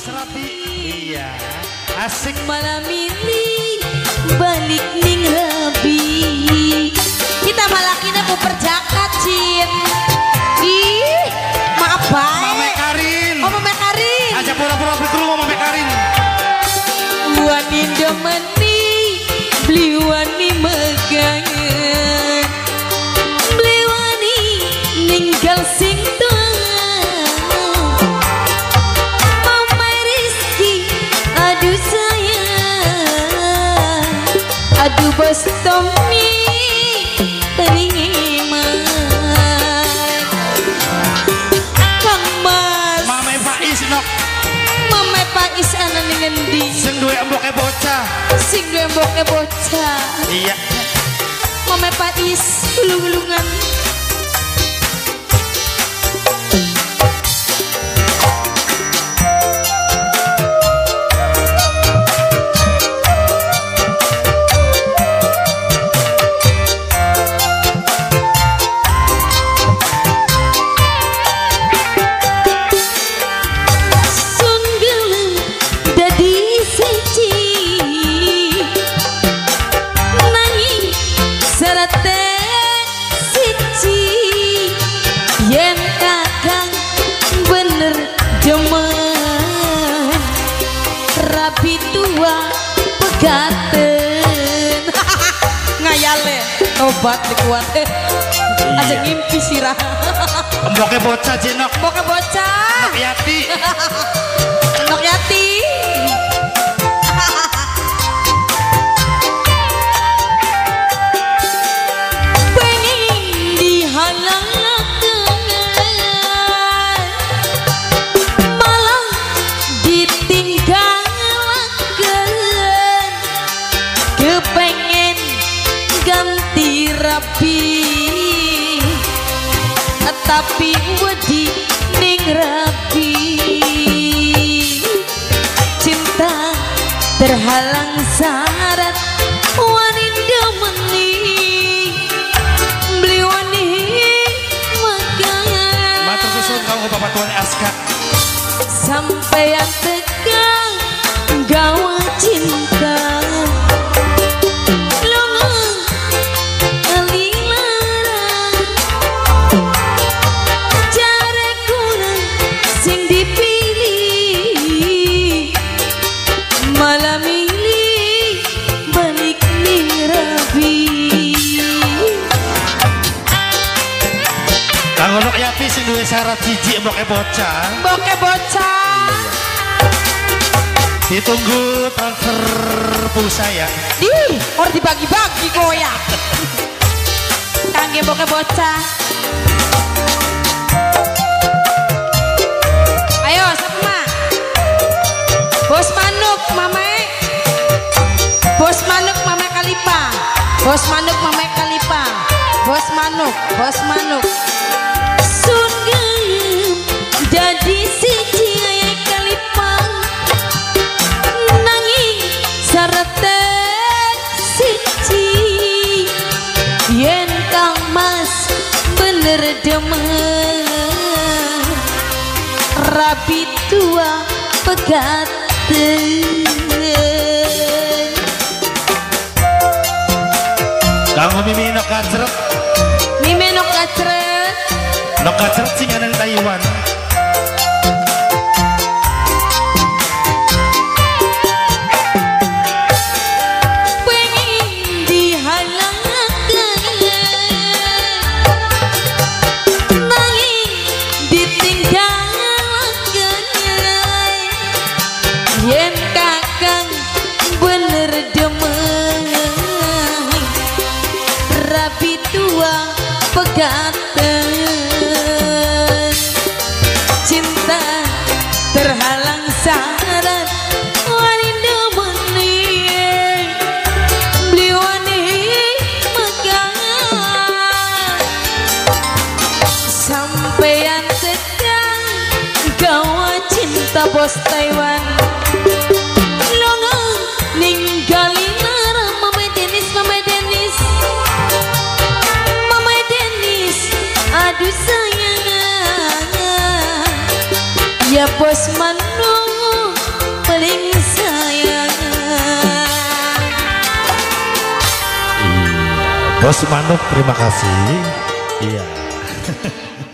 Rabi. Iya, asik. Malam ini balik ning Rabi. Kita malakina mau perjakat Cin. Ih, maaf bae. Mame Karin. Oh, Mame Karin. Aja pura-pura berkerumah Mame Karin. Wani demeni, beli wani megangan. Beli wani ninggal sing aduh bos Tommy terima Kang Mas Mame Faiz nok. Mame Faiz ana ning endi Sing duwe emboke bocah. Sing duwe emboke bocah. Iya. Mame Faiz ulung-ulungan. Yen kakang bener demen Rabi tua pegaten ngayale obat dikuat aja ngimpi sirah Emboke bocah jenok. Emboke bocah Nok Yati. Nok Yati. Ganti Rabi tapi wedi ning Rabi cinta terhalang syarat wani demeni beli wani makan Matur susun kamu Bapak Tuan Aska. sampai yang tegang gawa cinta Nok Yati sing duwe syarat siji emboke bocah. Emboke bocah. Ditunggu transfer pulsa ya. Di, or dibagi-bagi goya. Kangge emboke bocah. Ayo, sama. Bos Manuk, Mame. Bos Manuk, Mame Kalipa. Bos Manuk, Mame Kalipa. Bos Manuk, Bos Manuk. Jadi siji ayah Kalipang nanging syaratnya siji yen Kang Mas bener demen Rabi tua pegaten Kanggo Mimi nok kacret. Mimi nok kacret. Nok kacret sing ana di Taiwan. Yen kakang bener demen Rabi tua pegaten cinta terhalang syarat wani demeni beli wani makan sampean sedang gawa cinta bos Taiwan aduh sayang ya bos Manuk Bos Manuk terima kasih. Iya.